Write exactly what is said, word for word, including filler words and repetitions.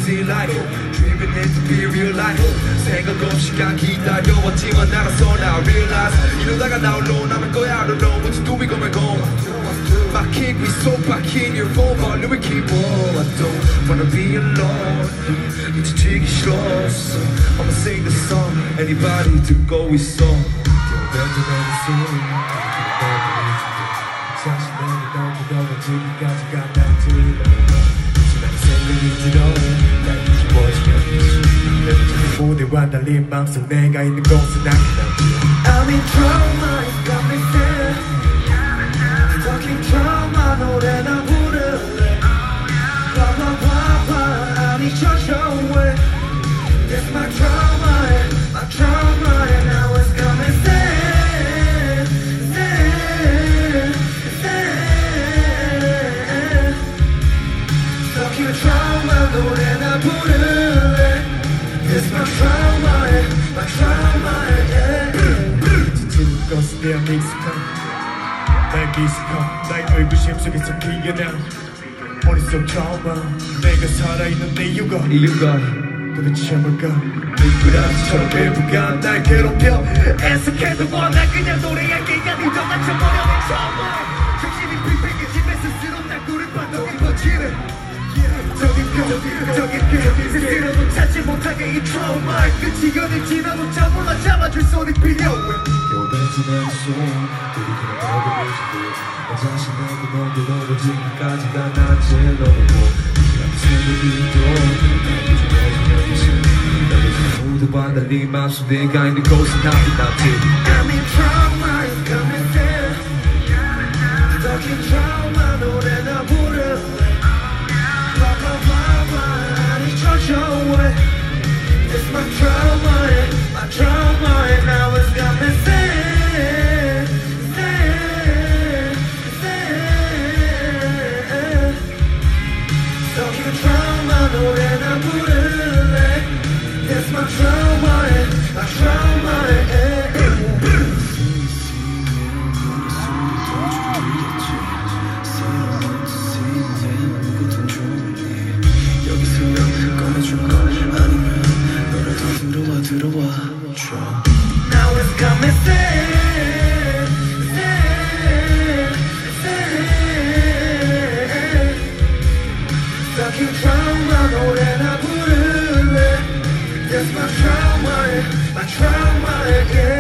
see life Dreaming it to be real life 생각 없이 간 기다려왔지만 알았어 now realize 이러다가 나 홀로 남을 거야 I don't know what to do we gonna go 막힌 귀 속 박힌 your phone 볼륨을 keep on I don't wanna be alone 이제 지기 싫었어 I'ma sing the song anybody 듣고 있어 사실 내가 너무 너무 지금까지가 난 들리고 지난 생각이 들어 날 뒤집어지면 내 무대와 달린 맘속 내가 있는 곳은 아니라 I'm in trauma, it's got me sad Stuck in trauma, 노래나 부를래 Blah blah blah blah, 아니 저저왜 It's my trauma, my trauma And now it's got me sad, sad, sad Stuck in trauma, 노래나 부를래 It's my trauma, my trauma, yeah 지치는 것에 대한 익숙함 날 기습함 나의 의구심 속에서 기어나 머릿속 trauma 내가 살아있는 이유가 이유가 도대체 뭘까 미꾸라지처럼 외부가 날 괴롭혀 애석해도 원해 그냥 노래할게 아니 더 맞춰버려 내 trauma 정신이 빙빙해지면 스스로 날 구름바닥에 퍼지는 저긴 그 저긴 그 스스로도 찾지 못하게 이 trauma 끝이 어딜지라도 잘 몰라 잡아줄 손이 필요해 겨울같이 내 손 들이키는 너를 미치고 나 자신하고 너도 너도 지금까지 다 나지 너도 모두와 달리 맘속 내가 있는 곳은 나도 나지 I'm in trauma, it's coming down Stuck in trauma, 노래나 부를래 Blah blah blah blah, 아니 저저왜 It's my trauma, my trauma And now it's got me sad, sad, sad Stuck in trauma, 노래나 부를래 It's my trauma, my trauma, yeah. 여기서 꺼내줄까 아니면 너라도 들어와 들어와 Now it's got me sad, sad, sad Stuck in trauma, 노래나 부를래 That's my trauma, my trauma, yeah